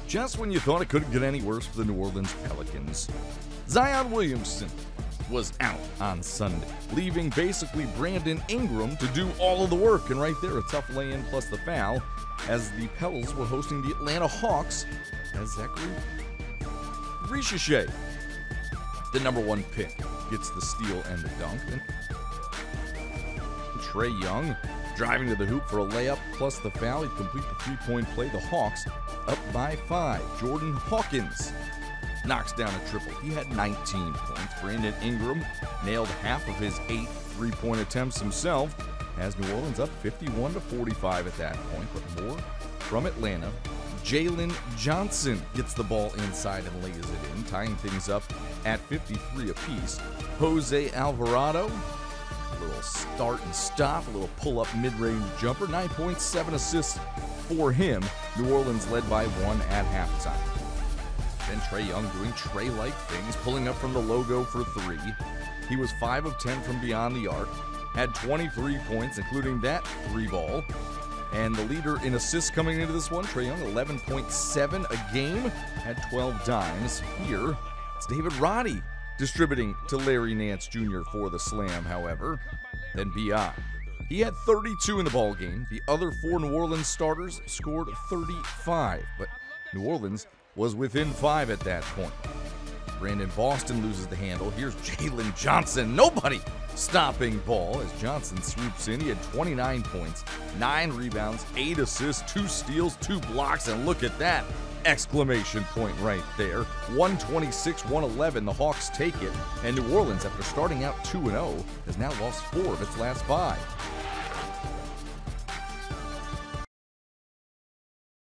Just when you thought it couldn't get any worse for the New Orleans Pelicans, Zion Williamson was out on Sunday, leaving basically Brandon Ingram to do all of the work. And right there, a tough lay-in plus the foul, as the Pels were hosting the Atlanta Hawks, as Zachary Richichet, the number 1 pick, gets the steal and the dunk. And Trae Young driving to the hoop for a layup plus the foul. He'd complete the three-point play. The Hawks up by 5. Jordan Hawkins knocks down a triple. He had 19 points. Brandon Ingram nailed half of his 8 three-point attempts himself, as New Orleans up 51-45 at that point. But more from Atlanta. Jalen Johnson gets the ball inside and lays it in, tying things up at 53 apiece. Jose Alvarado, a little start and stop, a little pull-up mid-range jumper, 9 points, 7 assists for him. New Orleans led by 1 at halftime. Then Trae Young doing Trae-like things, pulling up from the logo for 3. He was 5 of 10 from beyond the arc, had 23 points, including that 3-ball. And the leader in assists coming into this one, Trae Young, 11.7 a game, had 12 dimes. Here, it's David Roddy distributing to Larry Nance Jr. for the slam, however. Then beyond, he had 32 in the ball game. The other 4 New Orleans starters scored 35, but New Orleans was within 5 at that point. Brandon Boston loses the handle. Here's Jalen Johnson. Nobody stopping ball as Johnson swoops in. He had 29 points, 9 rebounds, 8 assists, 2 steals, 2 blocks, and look at that exclamation point right there. 126-111, the Hawks take it, and New Orleans, after starting out 2-0, has now lost 4 of its last 5.